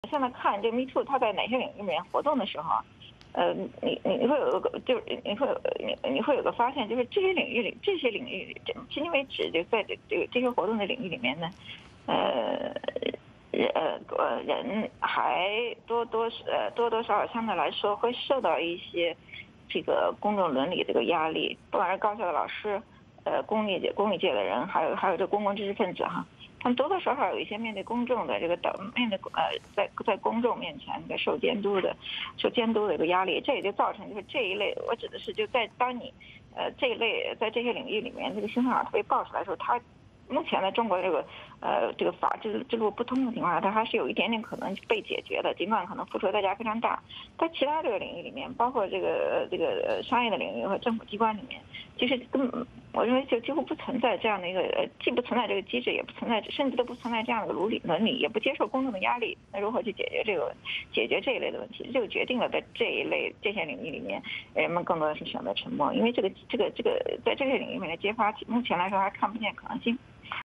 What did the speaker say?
现在看这个 Me Too 它在哪些领域里面活动的时候啊，你会有个就是你会有个发现，就是这些领域里迄今为止就在这些活动的领域里面呢，呃人还多少相对来说会受到一些这个公众伦理这个压力，不管是高校的老师，公益界的人，还有这公共知识分子哈。他们多多少少有一些面对公众的这个面对在公众面前的受监督的一个压力，这也就造成就是这一类，我指的是就在当你这一类在这些领域里面这个性骚扰被爆出来的时候，它目前在中国这个法制之路不通的情况下，它还是有一点点可能被解决的，尽管可能付出的代价非常大。在其他这个领域里面，包括这个商业的领域和政府机关里面，其实我认为就几乎不存在这样的一个既不存在这个机制，也不存在，甚至都不存在这样的伦理，也不接受公众的压力。那如何去解决这一类的问题，就决定了在这些领域里面，人们更多的是选择沉默，因为这个在这些领域里面的揭发，目前来说还看不见可能性。